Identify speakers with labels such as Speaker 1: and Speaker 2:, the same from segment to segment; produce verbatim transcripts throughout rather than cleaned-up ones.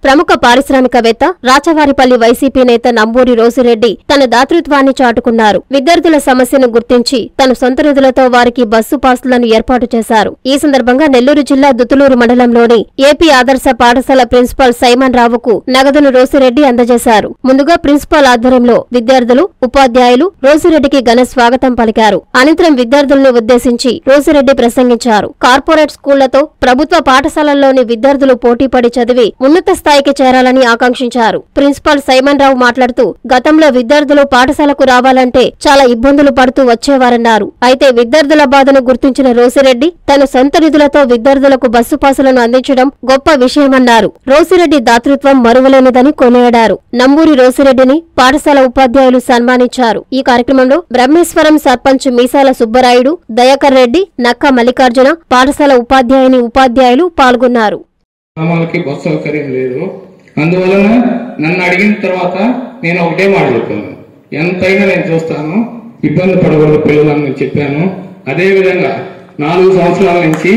Speaker 1: ప్రముఖ పారిశ్రామికవేత్త రాచవారిపల్లి వైసీపీ నేత నంబూరి రోసిరెడ్డి తన దాతృత్వాన్ని చాటుకున్నారు. విద్యార్థుల సమస్యను గుర్తించి తన సొంత నిధులతో వారికి బస్సు పాసులను ఏర్పాటు చేశారు. ఈ సందర్భంగా నెల్లూరు జిల్లా దుతులూరు మండలంలోని ఏపీ ఆదర్శ పాఠశాల ప్రిన్సిపాల్ సైమన్ రావుకు నగదును రోసిరెడ్డి అందజేశారు. ముందుగా ప్రిన్సిపాల్ ఆధ్వర్యంలో విద్యార్థులు, ఉపాధ్యాయులు రోసిరెడ్డికి ఘన స్వాగతం పలికారు. అనంతరం విద్యార్థులను ఉద్దేశించి రోసిరెడ్డి ప్రసంగించారు. కార్పొరేట్ స్కూళ్లతో ప్రభుత్వ పాఠశాలల్లోని విద్యార్థులు పోటీపడి చదివి ఉన్నత స్థాయికి చేరాలని ఆకాంక్షించారు. ప్రిన్సిపాల్ సైమన్ రావు మాట్లాడుతూ గతంలో విద్యార్థులు పాఠశాలకు రావాలంటే చాలా ఇబ్బందులు పడుతూ వచ్చేవారన్నారు. అయితే విద్యార్థుల బాధను గుర్తించిన రోసిరెడ్డి తన సొంత నిధులతో విద్యార్థులకు బస్సు పాసులను అందించడం గొప్ప విషయమన్నారు. రోసిరెడ్డి దాతృత్వం మరువలేనిదని కొనియాడారు. నంబూరి రోసిరెడ్డిని పాఠశాల ఉపాధ్యాయులు సన్మానించారు. ఈ కార్యక్రమంలో బ్రహ్మేశ్వరం సర్పంచ్ మీసాల సుబ్బరాయుడు, దయాకర్ రెడ్డి, నక్క మల్లికార్జున, పాఠశాల ఉపాధ్యాయుని ఉపాధ్యాయులు పాల్గొన్నారు.
Speaker 2: బస్సు సౌకర్యం లేదు, అందువలన నన్ను అడిగిన తర్వాత నేను ఒకటే మాట చెప్పాను, ఎంతైనా నేను చూస్తాను, ఇబ్బంది పడకూడదు పిల్లలని చెప్పాను. అదేవిధంగా నాలుగు సంవత్సరాల నుంచి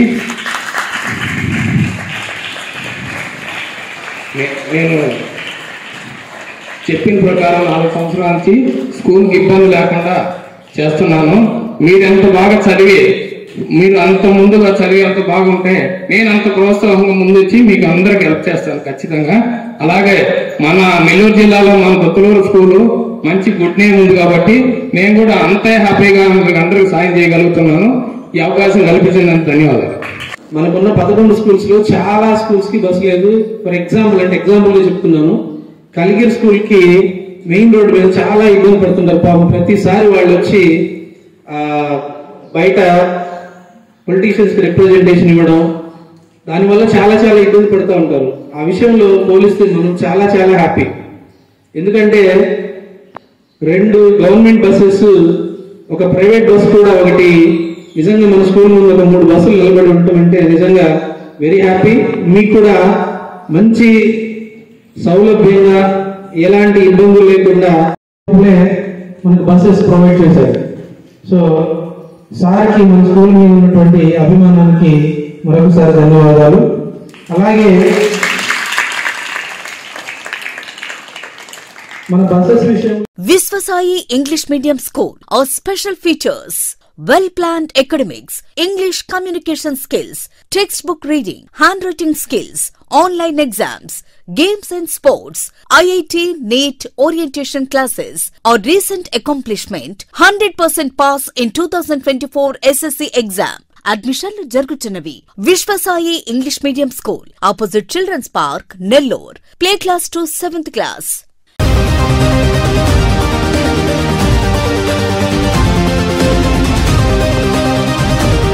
Speaker 2: నేను చెప్పిన ప్రకారం నాలుగు సంవత్సరాల నుంచి స్కూల్కి ఇబ్బంది లేకుండా చేస్తున్నాను. మీరు ఎంత బాగా చదివి మీరు అంత ముందుగా చదివి అంత బాగుంటే నేను అంత ప్రోత్సాహంగా ముందొచ్చి మీకు అందరికి హెల్ప్ చేస్తాను ఖచ్చితంగా. అలాగే మన నెల్లూరు జిల్లాలో మన దుతులూరు స్కూలు మంచి గుడ్ నేమ్ ఉంది కాబట్టి నేను కూడా అంతే హ్యాపీగా మీకు అందరికి సాయం చేయగలుగుతున్నాను. ఈ అవకాశం కల్పించినందుకు ధన్యవాదాలు.
Speaker 3: మనకున్న పదకొండు స్కూల్స్ లో చాలా స్కూల్స్ కి బస్సు లేదు. ఫర్ ఎగ్జాంపుల్ అంటే ఎగ్జాంపుల్ గా చెప్తున్నాను, కలిగిరి స్కూల్ కి మెయిన్ రోడ్ మీద చాలా ఇబ్బంది పడుతుంటారు పాపం. ప్రతిసారి వాళ్ళు వచ్చి ఆ బయట పొలిటీషియన్స్ కి రిప్రజెంటేషన్ ఇవ్వడం, దానివల్ల చాలా చాలా ఇబ్బంది పడుతూ ఉంటారు. ఆ విషయంలో పోలిస్తే మనం చాలా చాలా హ్యాపీ. ఎందుకంటే రెండు గవర్నమెంట్ బస్సెస్, ఒక ప్రైవేట్ బస్సు కూడా ఒకటి నిజంగా మన స్కూల్ ముందు ఒక మూడు బస్సులు నిలబడి ఉండటం అంటే నిజంగా వెరీ హ్యాపీ. మీకు కూడా మంచి సౌలభ్యంగా ఎలాంటి ఇబ్బందులు లేకుండా మనకు బస్సెస్ ప్రొవైడ్ చేశారు. సో సార్కి మన స్కూల్ మీద ఉన్నటువంటి అభిమానానికి మరొకసారి ధన్యవాదాలు. అలాగే మన బస్సెస్ విషయం
Speaker 4: Viswasai English Medium School. Our special features: well-planned academics, English communication skills, textbook reading, handwriting skills, online exams, games and sports, I I T, NEET, orientation classes. Our recent accomplishment: one hundred percent pass in twenty twenty-four S S C exam. అడ్మిషన్లు జరుగుతున్నవి. Vishwasai English medium school, opposite children's park, Nellore. Play class to seventh class.